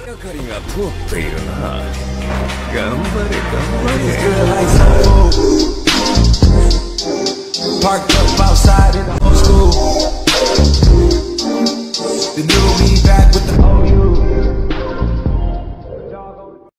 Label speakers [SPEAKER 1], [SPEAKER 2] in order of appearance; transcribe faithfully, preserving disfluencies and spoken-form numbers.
[SPEAKER 1] 明かりが通っているな。頑張れ頑張れ。Parked up outside in the old school. The new me back with the old